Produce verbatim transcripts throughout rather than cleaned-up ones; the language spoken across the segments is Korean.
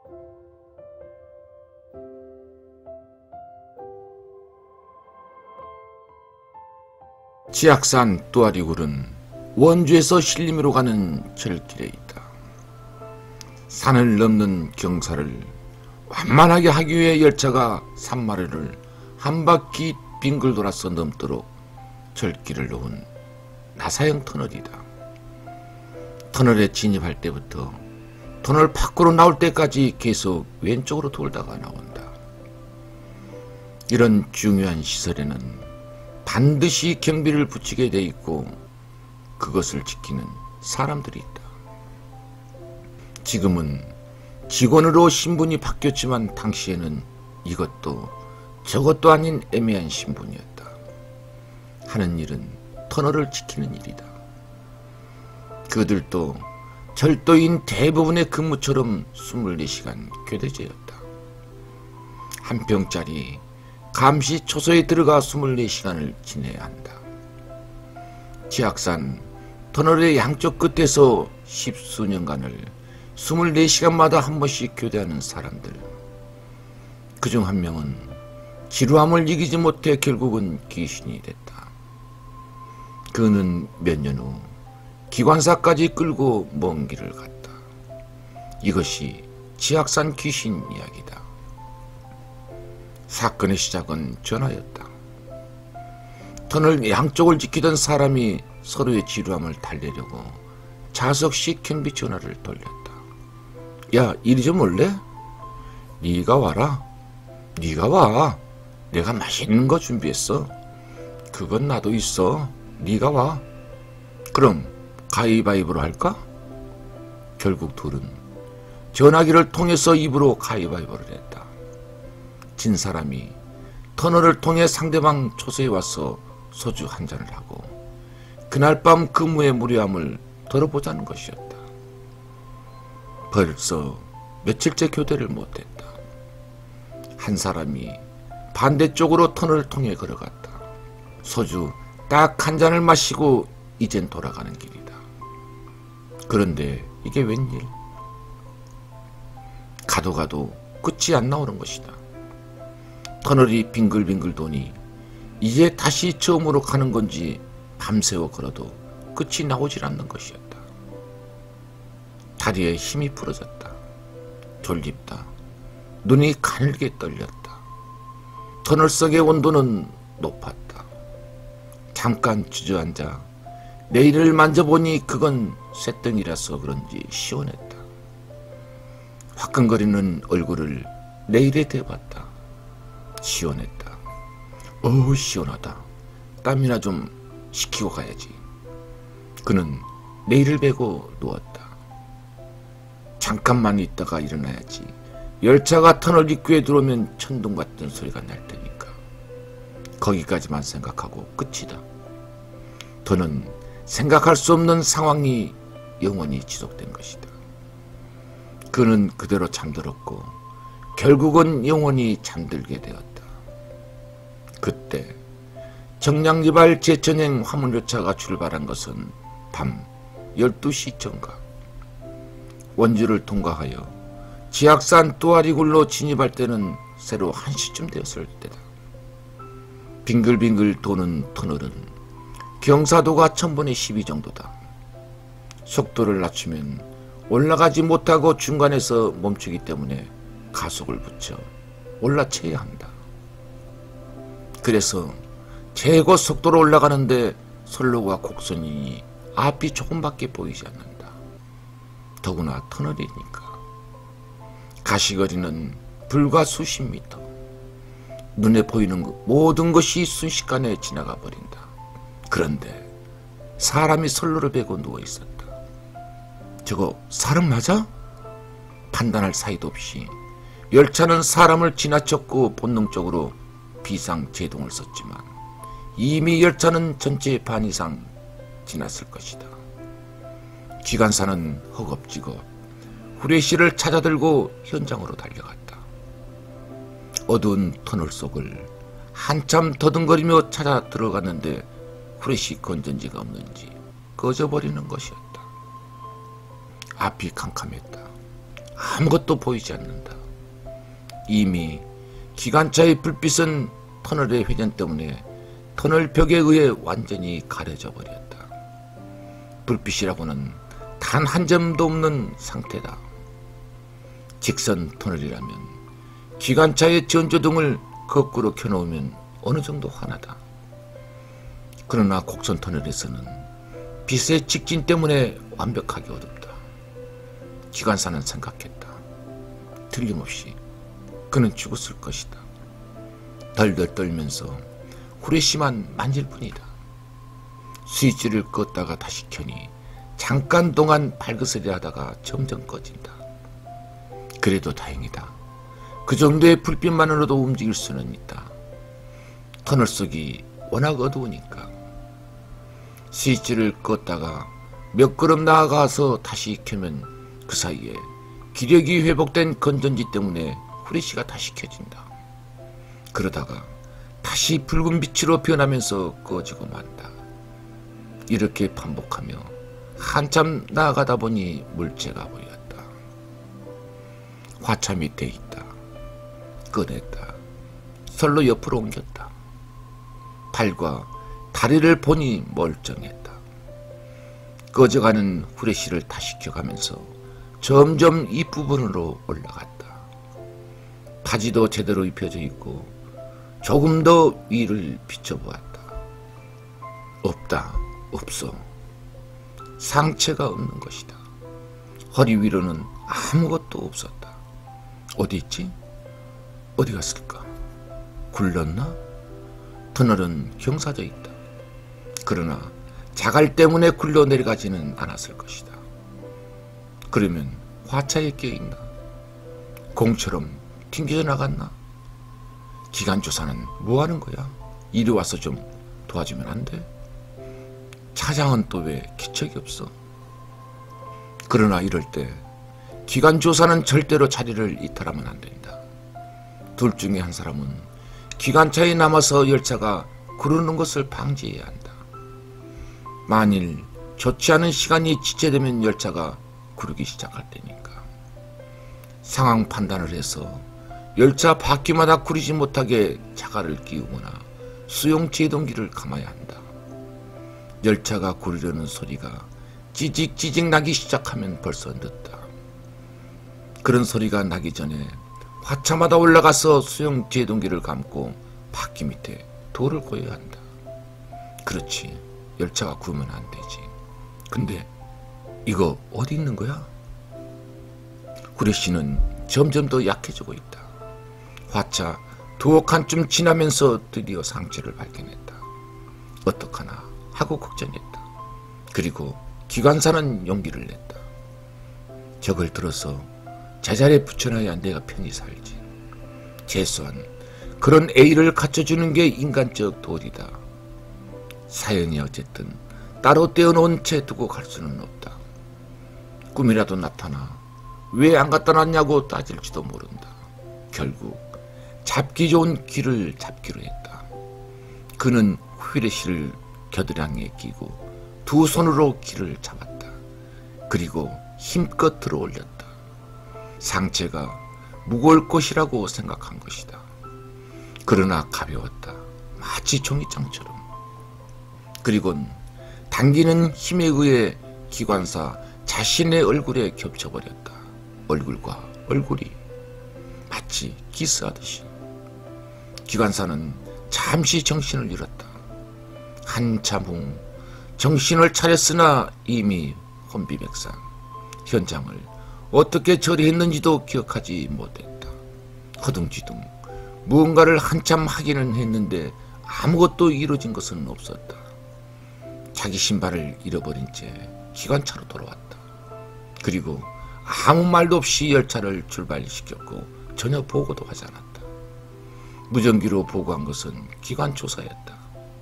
지악산 뚜아리굴은 원주에서 신림으로 가는 철길에 있다. 산을 넘는 경사를 완만하게 하기 위해 열차가 산마루를 한 바퀴 빙글 돌아서 넘도록 철길을 놓은 나사형 터널이다. 터널에 진입할 때부터 터널 밖으로 나올 때까지 계속 왼쪽으로 돌다가 나온다. 이런 중요한 시설에는 반드시 경비를 붙이게 돼 있고 그것을 지키는 사람들이 있다. 지금은 직원으로 신분이 바뀌었지만 당시에는 이것도 저것도 아닌 애매한 신분이었다. 하는 일은 터널을 지키는 일이다. 그들도 철도인 대부분의 근무처럼 이십사 시간 교대제였다. 한 평짜리 감시 초소에 들어가 이십사 시간을 지내야 한다. 지악산 터널의 양쪽 끝에서 십수년간을 이십사 시간마다 한 번씩 교대하는 사람들. 그중 한 명은 지루함을 이기지 못해 결국은 귀신이 됐다. 그는 몇 년 후 기관사까지 끌고 먼 길을 갔다. 이것이 지악산 귀신 이야기다. 사건의 시작은 전화였다. 터널 양쪽을 지키던 사람이 서로의 지루함을 달래려고 자석식 경비 전화를 돌렸다. 야, 이리 좀 올래? 네가 와라. 네가 와. 내가 맛있는 거 준비했어. 그건 나도 있어. 네가 와. 그럼 가위바위보로 할까? 결국 둘은 전화기를 통해서 입으로 가위바위보를 했다. 진 사람이 터널을 통해 상대방 초소에 와서 소주 한 잔을 하고 그날 밤 근무의 무료함을 덜어보자는 것이었다. 벌써 며칠째 교대를 못했다. 한 사람이 반대쪽으로 터널을 통해 걸어갔다. 소주 딱 한 잔을 마시고 이젠 돌아가는 길이다. 그런데 이게 웬일? 가도 가도 끝이 안 나오는 것이다. 터널이 빙글빙글 도니 이제 다시 처음으로 가는 건지 밤새워 걸어도 끝이 나오질 않는 것이었다. 다리에 힘이 풀어졌다. 졸립다. 눈이 가늘게 떨렸다. 터널 속의 온도는 높았다. 잠깐 주저앉아 내일을 만져보니 그건 쇳덩이라서 그런지 시원했다. 화끈거리는 얼굴을 내일에 대봤다. 시원했다. 어우 시원하다. 땀이나 좀 식히고 가야지. 그는 내일을 베고 누웠다. 잠깐만 있다가 일어나야지. 열차가 터널 입구에 들어오면 천둥 같은 소리가 날 테니까. 거기까지만 생각하고 끝이다. 더는 생각할 수 없는 상황이 영원히 지속된 것이다. 그는 그대로 잠들었고 결국은 영원히 잠들게 되었다. 그때 정량지발 제천행 화물열차가 출발한 것은 밤 열두 시정각. 원주를 통과하여 지악산 뚜아리굴로 진입할 때는 새로 한 시쯤 되었을 때다. 빙글빙글 도는 터널은 경사도가 천분의 십이 정도다. 속도를 낮추면 올라가지 못하고 중간에서 멈추기 때문에 가속을 붙여 올라쳐야 한다. 그래서 최고 속도로 올라가는데 선로가 곡선이니 앞이 조금밖에 보이지 않는다. 더구나 터널이니까. 가시거리는 불과 수십 미터. 눈에 보이는 모든 것이 순식간에 지나가 버린다. 그런데 사람이 선로를 베고 누워있었다. 저거 사람 맞아? 판단할 사이도 없이 열차는 사람을 지나쳤고 본능적으로 비상제동을 썼지만 이미 열차는 전체의 반 이상 지났을 것이다. 기관사는 허겁지겁 후레쉬를 찾아들고 현장으로 달려갔다. 어두운 터널 속을 한참 더듬거리며 찾아 들어갔는데 후레쉬 건전지가 없는지 꺼져버리는 것이었다. 앞이 캄캄했다. 아무것도 보이지 않는다. 이미 기관차의 불빛은 터널의 회전 때문에 터널 벽에 의해 완전히 가려져 버렸다. 불빛이라고는 단 한 점도 없는 상태다. 직선 터널이라면 기관차의 전조등을 거꾸로 켜놓으면 어느 정도 환하다. 그러나 곡선 터널에서는 빛의 직진 때문에 완벽하게 어둡다. 기관사는 생각했다. 틀림없이 그는 죽었을 것이다. 덜덜 떨면서 후레쉬만 만질 뿐이다. 스위치를 껐다가 다시 켜니 잠깐 동안 발그스려 하다가 점점 꺼진다. 그래도 다행이다. 그 정도의 불빛만으로도 움직일 수는 있다. 터널 속이 워낙 어두우니까. 스위치를 껐다가 몇 걸음 나아가서 다시 켜면 그 사이에 기력이 회복된 건전지 때문에 후레쉬가 다시 켜진다. 그러다가 다시 붉은 빛으로 변하면서 꺼지고 만다. 이렇게 반복하며 한참 나아가다 보니 물체가 보였다. 화차 밑에 있다. 꺼냈다. 설로 옆으로 옮겼다. 팔과 다리를 보니 멀쩡했다. 꺼져가는 후레쉬를 다시 켜가면서 점점 이 부분으로 올라갔다. 바지도 제대로 입혀져 있고 조금 더 위를 비춰보았다. 없다. 없어. 상체가 없는 것이다. 허리 위로는 아무것도 없었다. 어디 있지? 어디 갔을까? 굴렀나? 터널은 경사져 있다. 그러나 자갈 때문에 굴러 내려가지는 않았을 것이다. 그러면 화차에 껴있나? 공처럼 튕겨져 나갔나? 기관조사는 뭐하는 거야? 이리 와서 좀 도와주면 안 돼? 차장은 또 왜 기척이 없어? 그러나 이럴 때 기관조사는 절대로 자리를 이탈하면 안 된다. 둘 중에 한 사람은 기관차에 남아서 열차가 구르는 것을 방지해야 한다. 만일 좋지 않은 시간이 지체되면 열차가 구르기 시작할 때니까. 상황 판단을 해서 열차 바퀴마다 구르지 못하게 자갈을 끼우거나 수용 제동기를 감아야 한다. 열차가 구르려는 소리가 찌직찌직 나기 시작하면 벌써 늦다. 그런 소리가 나기 전에 화차마다 올라가서 수용 제동기를 감고 바퀴 밑에 돌을 고여야 한다. 그렇지. 열차가 구르면 안 되지. 근데 이거 어디 있는 거야? 후레쉬는 점점 더 약해지고 있다. 화차 두어 칸쯤 지나면서 드디어 상체를 발견했다. 어떡하나 하고 걱정했다. 그리고 기관사는 용기를 냈다. 저걸 들어서 제자리에 붙여놔야 내가 편히 살지. 최소한 그런 A를 갖춰주는 게 인간적 도리다. 사연이 어쨌든 따로 떼어놓은 채 두고 갈 수는 없다. 꿈이라도 나타나 왜 안 갖다 놨냐고 따질지도 모른다. 결국 잡기 좋은 귀를 잡기로 했다. 그는 후레쉬를 겨드랑이에 끼고 두 손으로 귀를 잡았다. 그리고 힘껏 들어 올렸다. 상체가 무거울 것이라고 생각한 것이다. 그러나 가벼웠다. 마치 종이장처럼. 그리곤 당기는 힘에 의해 기관사 자신의 얼굴에 겹쳐버렸다. 얼굴과 얼굴이 마치 키스하듯이. 기관사는 잠시 정신을 잃었다. 한참 후 정신을 차렸으나 이미 혼비백산. 현장을 어떻게 처리했는지도 기억하지 못했다. 허둥지둥 무언가를 한참 하기는 했는데 아무것도 이루어진 것은 없었다. 자기 신발을 잃어버린 채 기관차로 돌아왔다. 그리고 아무 말도 없이 열차를 출발시켰고 전혀 보고도 하지 않았다. 무전기로 보고한 것은 기관조사였다.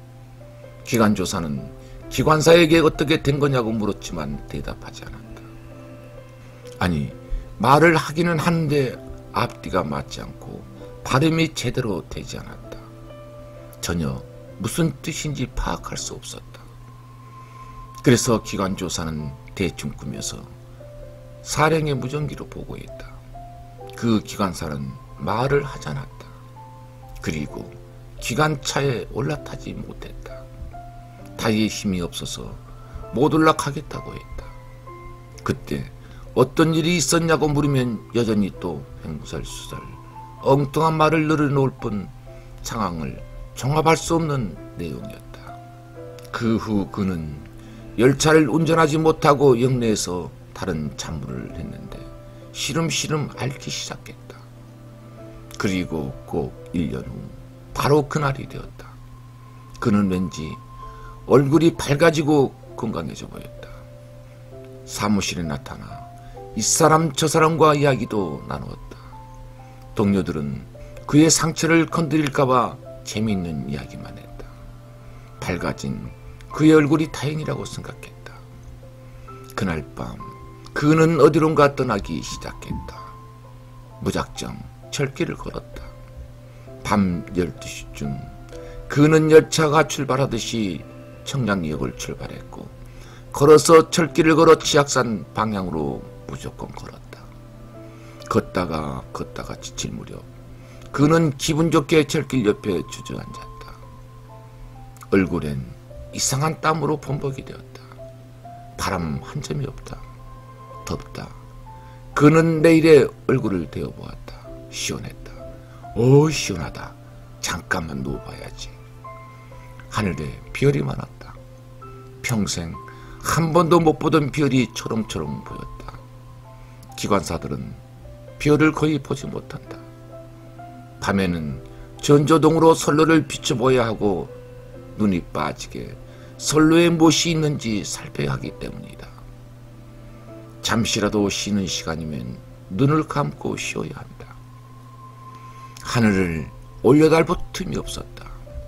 기관조사는 기관사에게 어떻게 된 거냐고 물었지만 대답하지 않았다. 아니, 말을 하기는 하는데 앞뒤가 맞지 않고 발음이 제대로 되지 않았다. 전혀 무슨 뜻인지 파악할 수 없었다. 그래서 기관조사는 대충 꾸며서 사령의 무전기로 보고했다. 그 기관사는 말을 하지 않았다. 그리고 기관차에 올라타지 못했다. 다리에 힘이 없어서 못 올라가겠다고 했다. 그때 어떤 일이 있었냐고 물으면 여전히 또 횡설수설 엉뚱한 말을 늘어놓을 뿐 상황을 종합할 수 없는 내용이었다. 그 후 그는 열차를 운전하지 못하고 역내에서 다른 잡무를 했는데 시름시름 앓기 시작했다. 그리고 꼭 일 년 후 바로 그날이 되었다. 그는 왠지 얼굴이 밝아지고 건강해져 보였다. 사무실에 나타나 이 사람 저 사람과 이야기도 나누었다. 동료들은 그의 상처를 건드릴까봐 재미있는 이야기만 했다. 밝아진 그의 얼굴이 다행이라고 생각했다. 그날 밤 그는 어디론가 떠나기 시작했다. 무작정 철길을 걸었다. 밤 열두 시쯤 그는 열차가 출발하듯이 청량역을 출발했고 걸어서 철길을 걸어 치악산 방향으로 무조건 걸었다. 걷다가 걷다가 지칠 무렵 그는 기분 좋게 철길 옆에 주저앉았다. 얼굴엔 이상한 땀으로 범벅이 되었다. 바람 한 점이 없다. 덥다. 그는 내일의 얼굴을 대어보았다. 시원했다. 오, 시원하다. 잠깐만 누워봐야지. 하늘에 별이 많았다. 평생 한 번도 못 보던 별이 초롱초롱 보였다. 기관사들은 별을 거의 보지 못한다. 밤에는 전조등으로 선로를 비춰보아야 하고 눈이 빠지게 선로에 무엇이 있는지 살펴야 하기 때문이다. 잠시라도 쉬는 시간이면 눈을 감고 쉬어야 한다. 하늘을 올려다볼 틈이 없었다.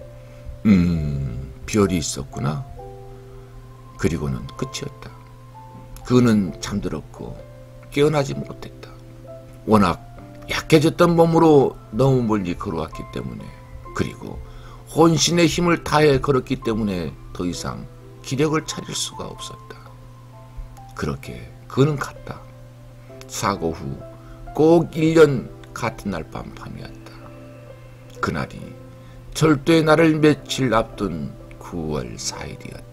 음, 별이 있었구나. 그리고는 끝이었다. 그는 잠들었고 깨어나지 못했다. 워낙 약해졌던 몸으로 너무 멀리 걸어왔기 때문에, 그리고 혼신의 힘을 다해 걸었기 때문에 더 이상 기력을 차릴 수가 없었다. 그렇게 그는 갔다. 사고 후 꼭 일 년 같은 날 밤 밤이었다. 그날이 절도의 날을 며칠 앞둔 구월 사일이었다.